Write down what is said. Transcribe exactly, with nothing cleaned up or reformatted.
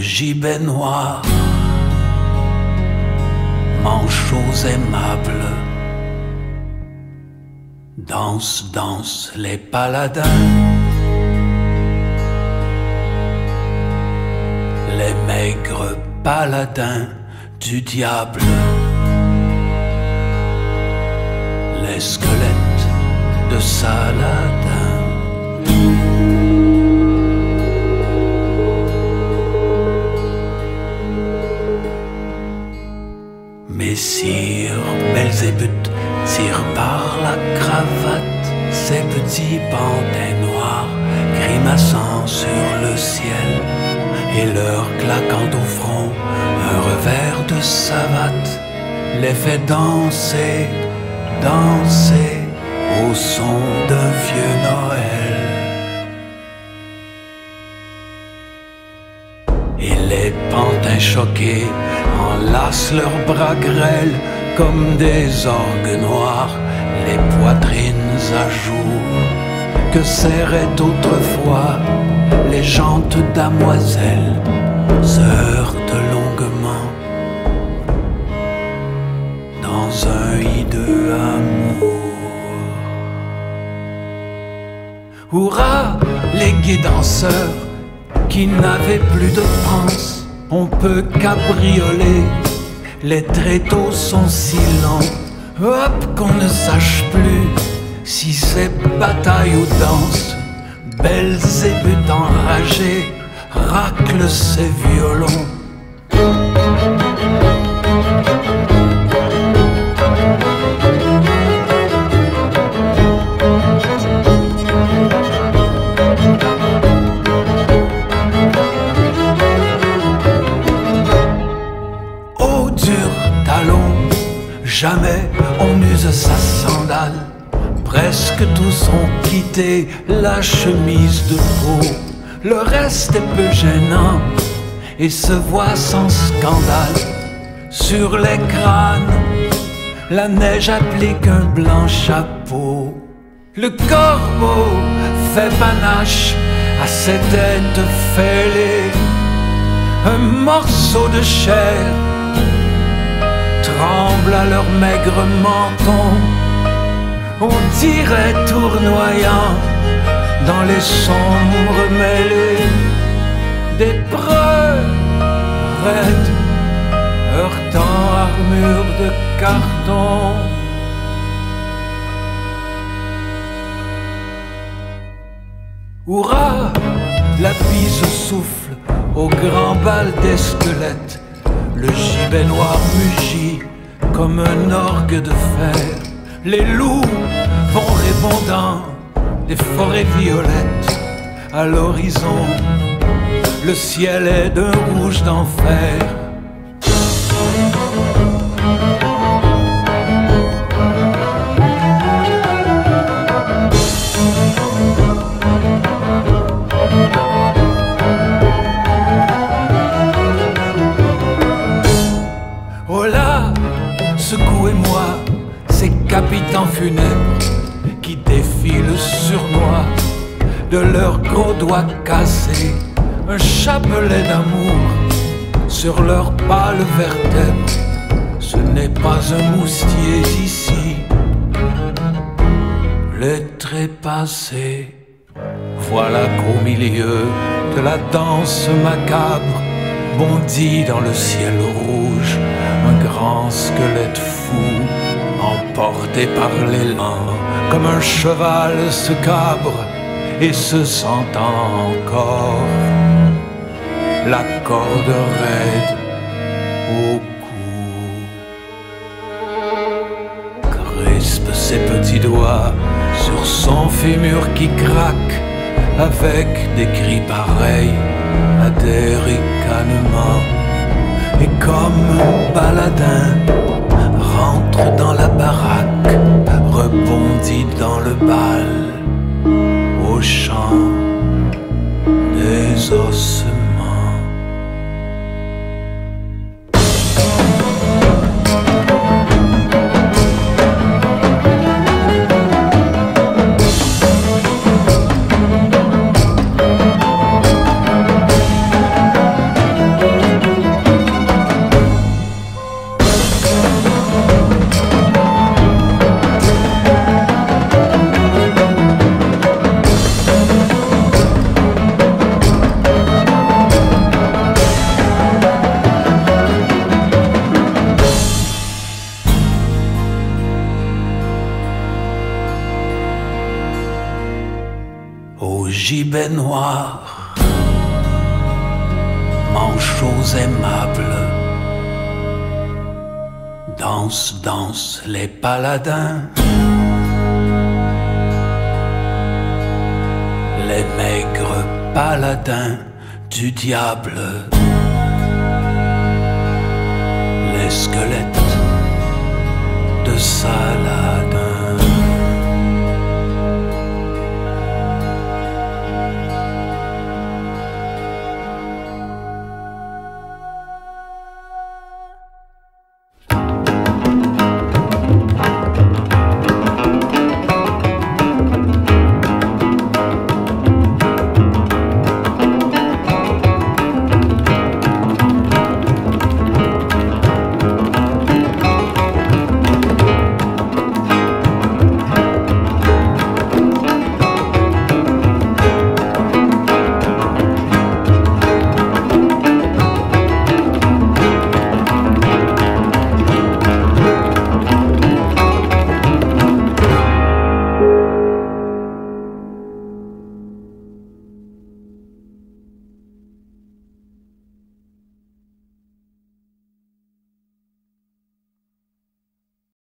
gibet noir, manchots aimables, danse, danse les paladins, les maigres paladins du diable, les squelettes de Saladin. Messire Belzébuth tire par la cravate ses petits pantins noirs grimaçant sur le ciel et leur claquant au front un revers de savate les fait danser, danser au son d'un vieux Noël. Et les pantins choqués enlacent leurs bras grêles comme des orgues noirs, les poitrines à jour que serraient autrefois les jantes damoiselles se heurtent longuement dans un hideux amour. Hurrah, les gais danseurs qui n'avaient plus de France, on peut cabrioler, les tréteaux sont si longs, hop qu'on ne sache plus si c'est bataille ou danse. Belzébuth enragé racle ses violons. Au dur talon, jamais on n'use sa sandale. Presque tous ont quitté la chemise de peau. Le reste est peu gênant et se voit sans scandale. Sur les crânes, la neige applique un blanc chapeau. Le corbeau fait panache à ses têtes fêlées. Un morceau de chair tremble à leur maigre menton. On dirait tournoyant dans les sombres mêlées des preux raides heurtant armure de carton. Hurrah, la bise souffle au grand bal des squelettes. Le gibet noir mugit comme un orgue de fer. Les loups vont répondant des forêts violettes. À l'horizon, le ciel est d'un rouge d'enfer. Oh là, secouez-moi ces capitaines funèbres qui défilent sur moi de leurs gros doigts cassés, un chapelet d'amour sur leurs pâles vertèbres. Ce n'est pas un moustier d'ici, les trépassés. Voilà qu'au milieu de la danse macabre bondit dans le ciel rouge un grand squelette fou, emporté par l'élan comme un cheval se cabre et se sentant encore la corde raide au cou. Crispe ses petits doigts sur son fémur qui craque avec des cris pareils à des ricanements. Et comme un baladin rentre dans la baraque, rebondit dans le bal au chant des ossements. au gibet noir, manchots aimables, dansent, dansent les paladins, les maigres paladins du diable, les squelettes de Saladin.